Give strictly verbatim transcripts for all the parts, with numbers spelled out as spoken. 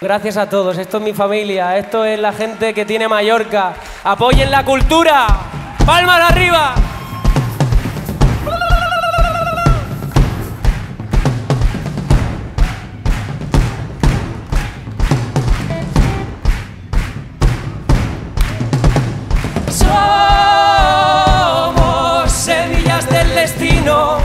Gracias a todos, esto es mi familia, esto es la gente que tiene Mallorca. ¡Apoyen la cultura! ¡Palmas arriba! Somos semillas del destino.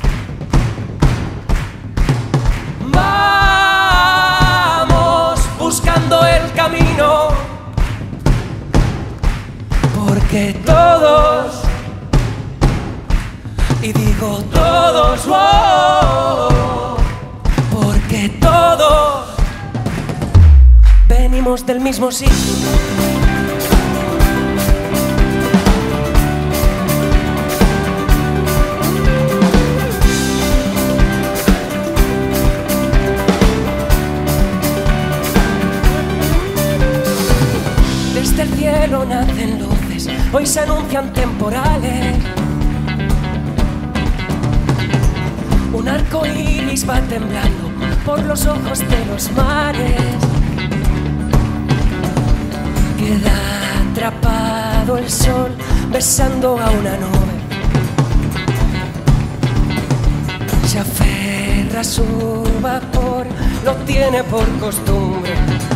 Buscando el camino, porque todos, y digo todos, wow, porque todos venimos del mismo sitio. Desde el cielo nacen luces, hoy se anuncian temporales. Un arco iris va temblando por los ojos de los mares. Queda atrapado el sol besando a una nube. Se aferra a su vapor, lo tiene por costumbre.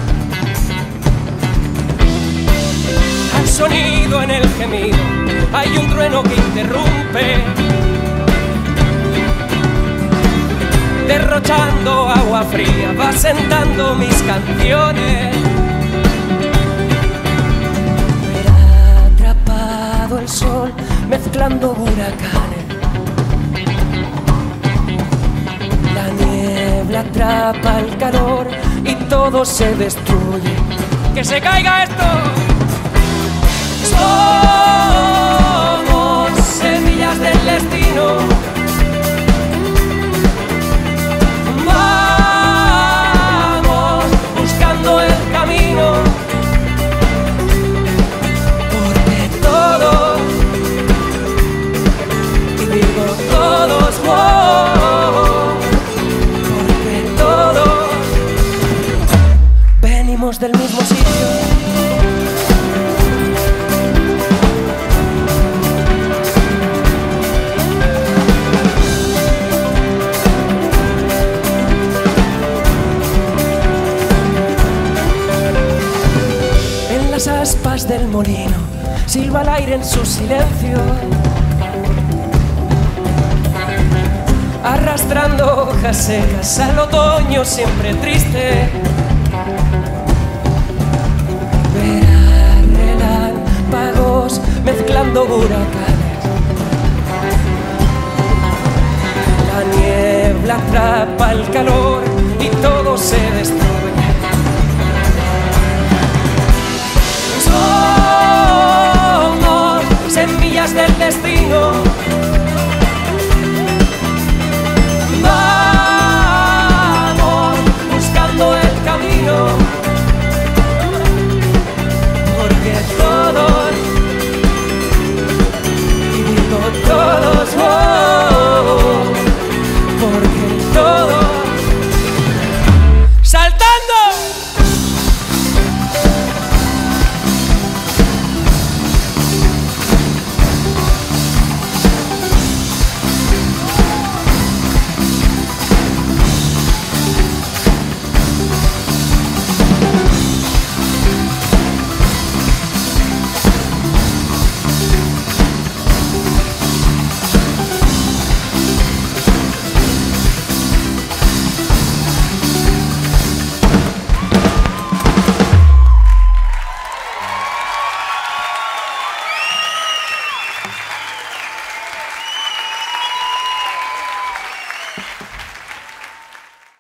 Al sonido en el gemido hay un trueno que interrumpe, derrochando agua fría va sentando mis canciones. Verá atrapado el sol mezclando huracanes. La niebla atrapa el calor y todo se destruye. ¡Que se caiga esto! Somos semillas del destino. Vamos buscando el camino, porque todos, y digo todos, wow, porque todos venimos del mismo sitio. Las aspas del molino silba el aire en su silencio, arrastrando hojas secas al otoño siempre triste. Verá relámpagos mezclando huracanes. La niebla atrapa el calor y todo se destruye. Somos semillas del destino.